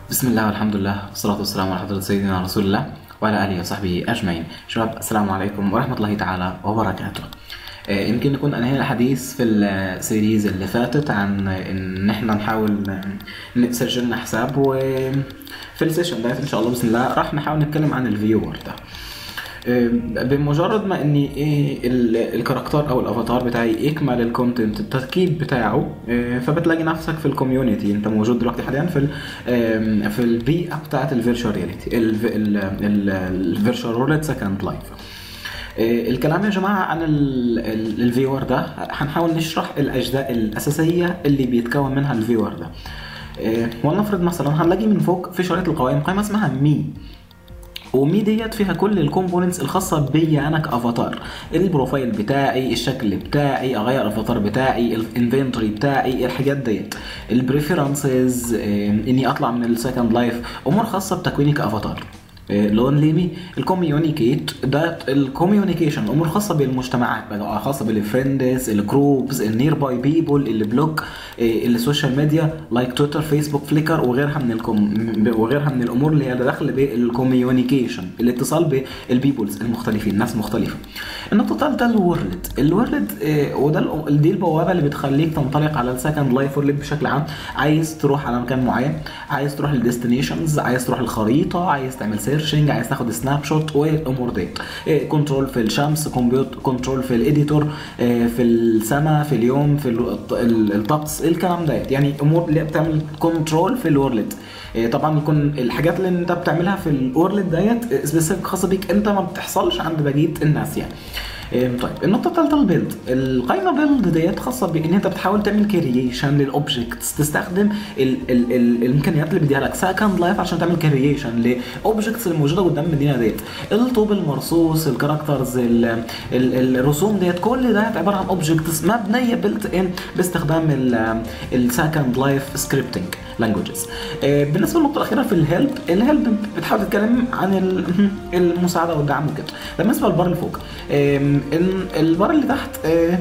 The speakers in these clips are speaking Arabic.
بسم الله والحمد لله والصلاة والسلام على حضرة سيدنا رسول الله وعلى آله وصحبه أجمعين. شباب السلام عليكم ورحمة الله تعالى وبركاته. يمكن نكون أنهينا الحديث في السيريز اللي فاتت عن إن إحنا نحاول نسجل لنا حساب، وفي السيشن ده إن شاء الله بسم الله راح نحاول نتكلم عن الفيور ده. بمجرد ما اني الكاركتر او الافاتار بتاعي يكمل الكونتنت التركيب بتاعه، فبتلاقي نفسك في الكوميونتي. انت موجود دلوقتي حاليا في البيئه بتاعه الفيرتشوال رياليتي، الفيرتشوال وورلد سكند لايف. الكلام يا جماعه عن الفيور ده هنحاول نشرح الاجزاء الاساسيه اللي بيتكون منها الفيور ده. ولنفرض مثلا هنلاقي من فوق في شريط القوائم قائمه اسمها مي، ومي ديت فيها كل الكومبوننتس الخاصه بيا انا كافاتار، البروفايل بتاعي، الشكل بتاعي، اغير الافاتار بتاعي، الانفنتوري بتاعي، الحاجات ديت، البريفيرنسز، اني اطلع من السكند لايف، امور خاصه بتكويني كافاتار. لونليمي الكوميونيكيت ده الكوميونيكيشن، امور خاصه بالمجتمعات بقى، خاصه بالفريندز، الجروبز، النير باي بيبل، البلوج، السوشيال ميديا لايك تويتر، فيسبوك، فليكر، وغيرها من الامور اللي هي داخل بالكوميونيكيشن، الاتصال بالبيبلز المختلفين، ناس مختلفه. النقطه الثالثه الورلد وده دي البوابه اللي بتخليك تنطلق على السكند لايف وورلد بشكل عام. عايز تروح على مكان معين، عايز تروح للديستنيشنز، عايز تروح الخريطه، عايز تعمل سيرشنج، عايز تاخد سناب شوت والامور ديت. كنترول في الشمس، كنترول في الاديتور، في السماء، في اليوم، في الطقس، الكلام ديت، يعني امور اللي بتعمل كنترول في الورلد. طبعا يكون الحاجات اللي انت بتعملها في الورلد ديت سبيسيفيك خاصه بيك انت، ما بتحصلش عند بقيه الناس يعني. طيب النقطة الثالثة البيلد. القائمة بيلد ديت خاصة بإن أنت بتحاول تعمل كرييشن للأوبجكتس، تستخدم الإمكانيات اللي بديها لك سكند لايف عشان تعمل كرييشن لأوبجكتس الموجودة قدام المدينة ديت. الطوب المرصوص، الكاركترز، الرسوم ديت، كل ده عبارة عن أوبجكتس مبنية بيلت إن باستخدام السكند لايف سكريبتنج لانجويجز. بالنسبة للنقطة الأخيرة في الهيلب بتحاول تتكلم عن المساعدة والدعم وكده. بالنسبة للبار اللي فوق، البار اللي تحت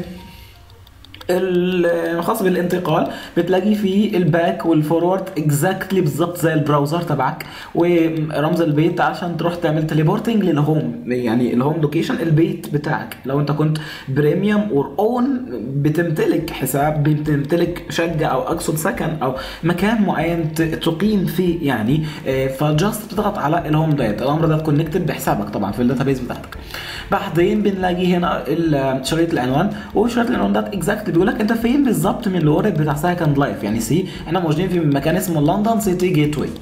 الخاص بالانتقال بتلاقي فيه الباك والفورورد اكزاكتلي بالظبط زي البراوزر تبعك، ورمز البيت عشان تروح تعمل تليبورتنج للهوم، يعني الهوم لوكيشن البيت بتاعك. لو انت كنت بريميوم اور اون بتمتلك حساب، بتمتلك شقه او اقصد سكن او مكان معين تقيم فيه يعني، فجاست بتضغط على الهوم ديت، الامر ده كونكتد بحسابك طبعا في الداتابيز بتاعتك. بعدين بنلاقي هنا شريط العنوان، وشريط العنوان ده اكزاكتلي بيقول لك انت فين بالظبط من الورد بتاع سكند لايف. يعني احنا موجودين في مكان اسمه لندن سيتي جيت واي،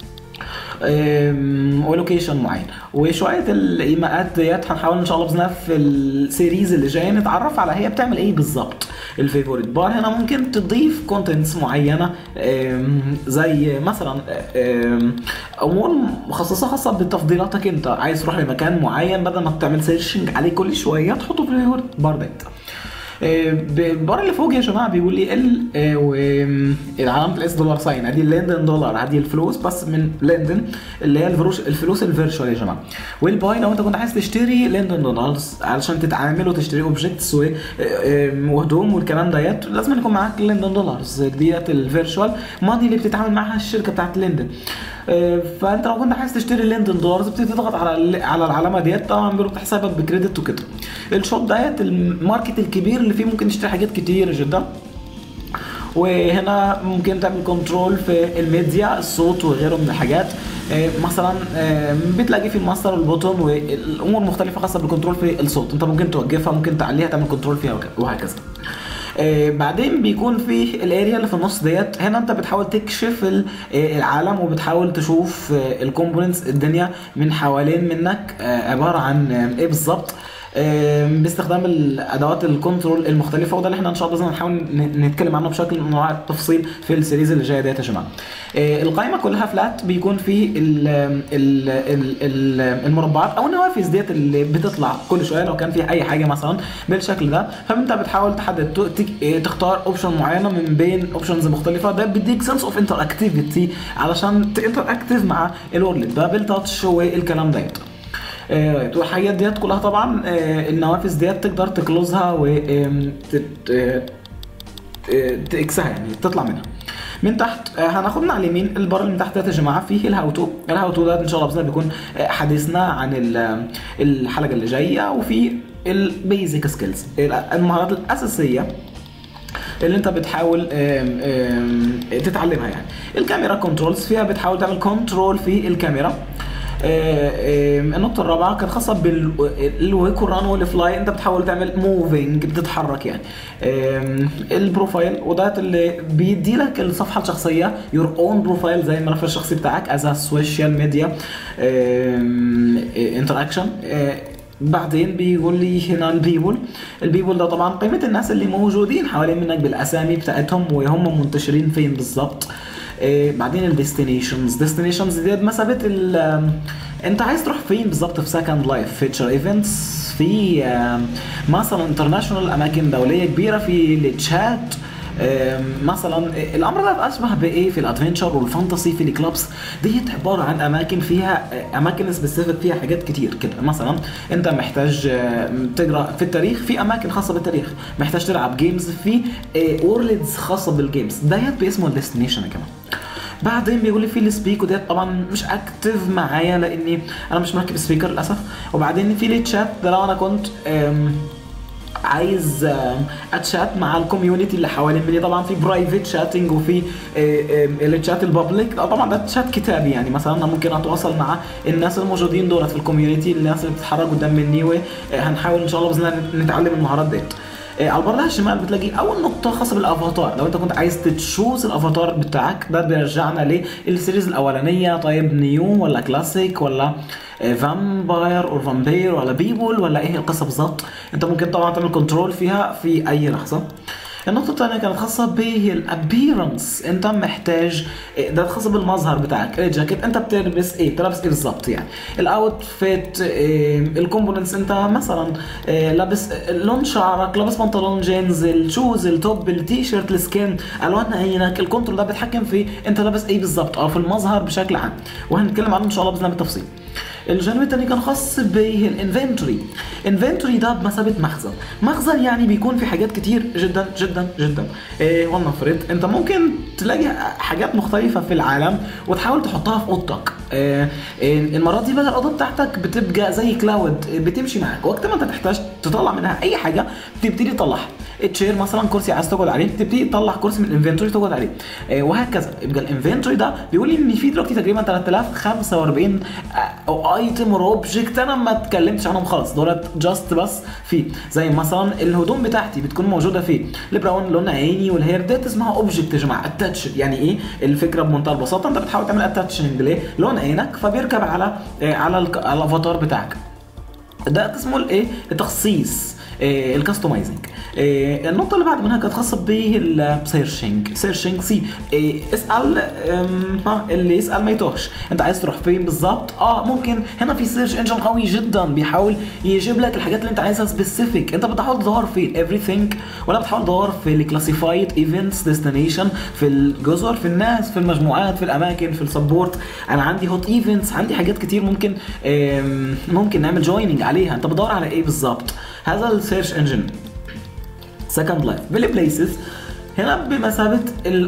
ولوكيشن معين. وشويه الايماءات ديت هنحاول ان شاء الله باذن الله في السيريز اللي جايه نتعرف على هي بتعمل ايه بالظبط. الفيفوريت بار هنا ممكن تضيف كونتنتس معينه، زي مثلا امور مخصصه خاصه بتفضيلاتك انت، عايز تروح لمكان معين بدل ما تعمل سيرشنج عليه كل شويه تحطه في الفيفوريت بار ديت. البار اللي فوق يا جماعه بيقول لي علامه الاس دولار ساين، ادي اللندن دولار، ادي الفلوس بس من لندن اللي هي الفلوس الفيرتشوال يا جماعه. والباي لو انت كنت عايز تشتري لندن دولارز علشان تتعامل وتشتري اوبجكتس وهدوم والكلام ديت، لازم يكون معاك لندن دولارز ديت الفيرتشوال ماني اللي بتتعامل معاها الشركه بتاعت لندن. فانت لو كنت عايز تشتري لندن دولارز بتبتدي تضغط على العلامه ديت، طبعا بيربط حسابك بكريدت وكده. الشوب ديت الماركت الكبير اللي فيه ممكن تشتري حاجات كتير جدا. وهنا ممكن تعمل كنترول في الميديا، الصوت وغيره من الحاجات. مثلا بتلاقي في الماستر والبوتون والامور مختلفه خاصه بالكنترول في الصوت، انت ممكن توقفها، ممكن تعليها، تعمل كنترول فيها وهكذا. بعدين بيكون في الاريا اللي في النص ديت، هنا انت بتحاول تكشف العالم وبتحاول تشوف الكومبوننتس، الدنيا من حوالين منك عباره عن ايه بالظبط، باستخدام الادوات الكنترول المختلفه. وده اللي احنا ان شاء الله هنحاول نتكلم عنه بشكل من انواع التفصيل في السيريز اللي جايه ديت يا جماعه. القائمه كلها فلات، بيكون في المربعات او النوافذ ديت اللي بتطلع كل شويه لو كان في اي حاجه مثلا بالشكل ده، فانت بتحاول تحدد تختار اوبشن معينه من بين اوبشنز مختلفه. ده بيديك سنس اوف انتر اكتيفيتي علشان تنتر اكتيف مع الورلد ده بالتاتش والكلام ديت. والحاجات ديت كلها طبعا النوافذ ديت تقدر تكلوزها و تكسها يعني تطلع منها. من تحت هناخدنا على اليمين البار اللي من تحت ده يا جماعه فيه الهاو تو. الهاو تو ده ان شاء الله باذن الله بيكون حديثنا عن الحلقه اللي جايه، وفي البيزك سكيلز المهارات الاساسيه اللي انت بتحاول تتعلمها. يعني الكاميرا كنترولز فيها بتحاول تعمل كنترول في الكاميرا. النقطة الرابعة كانت خاصة بالويك والران والفلاي، انت بتحاول تعمل موفينج، بتتحرك يعني. البروفايل وده اللي بيدي لك الصفحة الشخصية يور اون بروفايل زي الملف الشخصي بتاعك از سوشيال ميديا انتراكشن. بعدين بيقول لي هنا البيبول ده طبعا قيمة الناس اللي موجودين حوالين منك بالاسامي بتاعتهم وهم منتشرين فين بالظبط. بعدين الديستنيشنز دي بمثابه انت عايز تروح فين بالظبط في سكند لايف فيتشر ايفنتس، في مثلا انترناشونال اماكن دوليه كبيره، في التشات مثلا. الامر ده اشبه بايه في الادفنتشر والفانتسي في الكلابس ديت، عباره عن اماكن فيها اماكن سبيسيفيك فيها حاجات كتير كده. مثلا انت محتاج تقرا في التاريخ، في اماكن خاصه بالتاريخ، محتاج تلعب جيمز في وورلدز خاصه بالجيمز ديت باسمه الديستنيشن كمان. بعدين بيقول لي في السبيك، وديت طبعا مش اكتف معايا لاني انا مش مركب سبيكر للاسف. وبعدين في التشات ده لو انا كنت عايز اتشات مع الكوميونتي اللي حوالين مني. طبعا في برايفت شاتنج وفي الشات البابليك، طبعا ده شات كتابي. يعني مثلا انا ممكن اتواصل مع الناس الموجودين دولت في الكوميونتي، الناس اللي بتتحرك قدام مني، وهنحاول ان شاء الله باذن الله نتعلم المهارات ديت. على البر ده الشمال بتلاقي اول نقطه خاصه بالافاتار. لو انت كنت عايز تشوز الافاتار بتاعك ده بيرجعنا للسيريز الاولانيه. طيب نيو ولا كلاسيك ولا فامباير او فامبير ولا بيبول ولا ايه القصه بالظبط؟ انت ممكن طبعا تعمل كنترول فيها في اي لحظه. النقطة الثانية كانت خاصة بالابيرنس. انت محتاج ده خاصة بالمظهر بتاعك. الجاكيت انت بتلبس ايه؟ بتلبس ايه بالظبط؟ يعني الاوت فيت، الكومبوننتس انت مثلا لابس لون شعرك، لابس بنطلون جينز، الشوز، التوب، التي شيرت، السكين، الوان عينك. الكنترول ده بيتحكم في انت لابس ايه بالظبط او في المظهر بشكل عام، وهنتكلم عنه ان شاء الله باذن الله بالتفصيل. الجانب الثاني كان خاص بالانفنتوري. انفنتوري ده بمثابه مخزن يعني بيكون في حاجات كتير جدا جدا جدا. ولنفرض انت ممكن تلاقي حاجات مختلفه في العالم وتحاول تحطها في اوضتك. المرات دي بقى الاوضه بتاعتك بتبقى زي كلاود بتمشي معاك، وقت ما انت تحتاج تطلع منها اي حاجه بتبتدي تطلعها. التشير مثلا كرسي عايز تقعد عليه تبتدي تطلع كرسي من الانفنتوري تقعد عليه، وهكذا. يبقى الانفنتوري ده بيقول لي ان في دلوقتي تقريبا 3045 ايتم اور اوبجكت انا ما اتكلمتش عنهم خالص، دولت جاست بس في زي مثلا الهدوم بتاعتي بتكون موجوده فيه البراون لون عيني والهير ديت اسمها اوبجكت يا جماعه. اتاتش يعني ايه؟ الفكره بمنتهى البساطه انت بتحاول تعمل اتاتشنج ليه؟ لون عينك فبيركب على الافاتار بتاعك. ده اسمه الايه؟ التخصيص، الكاستمايزنج. النقطه اللي بعد منها كانت خاصه بالسيرشنج. سي اسال اللي يسال ما يتوهش. انت عايز تروح فين بالظبط؟ ممكن هنا في سيرش انجن قوي جدا بيحاول يجيب لك الحاجات اللي انت عايزها سبيسيفيك. انت بتحاول تدور في everything ولا بتحاول تدور في الكلاسيفايد ايفنتس ديستنيشن، في الجزر، في الناس، في المجموعات، في الاماكن، في السبورت. انا عندي هوت ايفنتس، عندي حاجات كتير ممكن نعمل جويننج عليها. انت بتدور على ايه بالظبط؟ هذا السيرش انجن. سكند لايف بالبليسز هنا بمثابه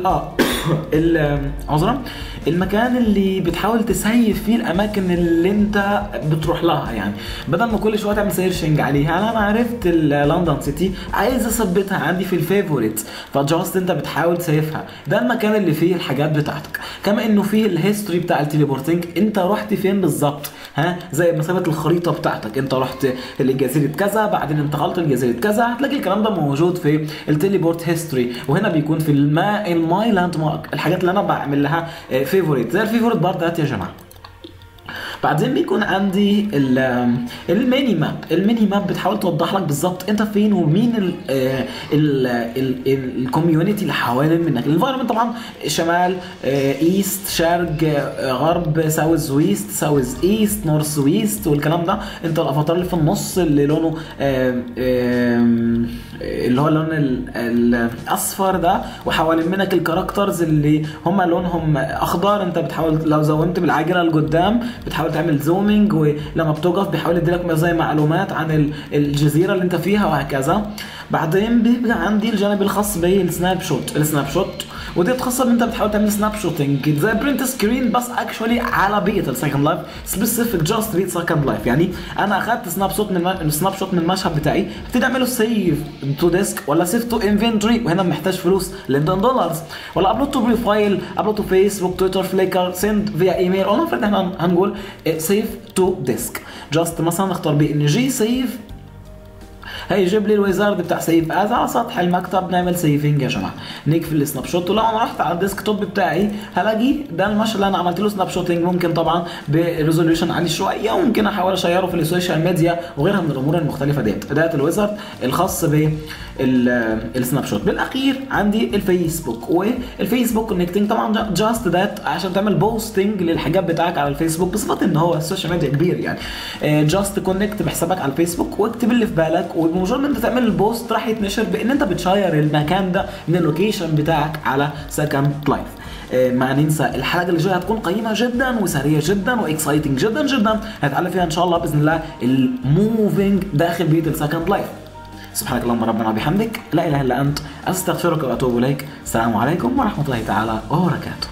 عذرا المكان اللي بتحاول تسيف فيه الاماكن اللي انت بتروح لها. يعني بدل ما كل شويه تعمل سيرشنج عليها، انا عرفت لندن سيتي عايز اثبتها عندي في الفيفوريتس، فجاست انت بتحاول تسيفها. ده المكان اللي فيه الحاجات بتاعتك، كما انه فيه الهيستوري بتاع التليبورتنج. انت رحت فين بالظبط؟ زي مثابه الخريطه بتاعتك، انت رحت لجزيره كذا بعدين انتقلت لجزيره كذا، هتلاقي الكلام ده موجود في التليبورت هيستوري. وهنا بيكون في الماي لاند مارك الحاجات اللي انا بعمل لها فيفوريت، زي الفيفوريت بار ده يا جماعه. بعدين بيكون عندي الميني ماب. الميني ماب بتحاول توضح لك بالظبط انت فين ومين الكوميونتي اللي حوالين منك. الانفايرمنت طبعا شمال، ايست، شرق، غرب، ساوث ويست، ساوث ايست، نورث ويست والكلام ده. انت الافاتار اللي في النص اللي لونه اللي هو اللون الاصفر ده، وحوالين منك الكاركترز اللي هم لونهم اخضر. انت بتحاول لو زومت بالعجله لقدام بتحاول تعمل زومينج، ولما بتوقف بيحاول يديلك زي معلومات عن الجزيره اللي انت فيها وهكذا. بعدين بيبقى عندي الجانب الخاص بالسناب شوت. السناب شوت ودي بتخصص ان انت بتحاول تعمل سناب شوتنج زي برنت سكرين بس اكشولي على بيئه السكند لايف سبيسيفيك جاست بيئه سكند لايف. يعني انا اخذت سناب شوت من المشهد بتاعي، ابتدي اعمله سيف تو ديسك ولا سيف تو انفنتوري، وهنا محتاج فلوس لندن دولارز، ولا ابلود تو بروفايل، ابلود تو فيسبوك تويتر فليكر سند فيا ايميل، ولا نفرض احنا هنقول سيف تو ديسك. جاست مثلا نختار بان جي سيف، هيجيب لي الويزارد بتاع سيف از على سطح المكتب، نعمل سيفنج يا جماعه، نقفل السناب شوت. ولو انا رحت على الديسك توب بتاعي هلاقي ده المشهد اللي انا عملت له سناب شوتنج، ممكن طبعا بريزوليوشن عالي شويه، وممكن احاول اشيره في السوشيال ميديا وغيرها من الامور المختلفه ديت. ده الويزارد الخاص بالسناب شوت. بالاخير عندي الفيسبوك، والفيسبوك كونكتنج طبعا جاست ذات عشان تعمل بوستنج للحاجات بتاعك على الفيسبوك، بصفه ان هو السوشيال ميديا كبير يعني. جاست كونكت بحسابك على الفيسبوك واكتب اللي في بالك، وبمجرد ما انت تعمل البوست راح يتنشر بان انت بتشير المكان ده من اللوكيشن بتاعك على سكند لايف. ما ننسى الحلقه اللي جايه هتكون قيمه جدا وسريعه جدا واكسايتنج جدا جدا، هنتعلم فيها ان شاء الله باذن الله الموفينج داخل بيت السكند لايف. سبحانك اللهم ربنا وبحمدك، لا اله الا انت، استغفرك واتوب اليك. السلام عليكم ورحمه الله تعالى وبركاته.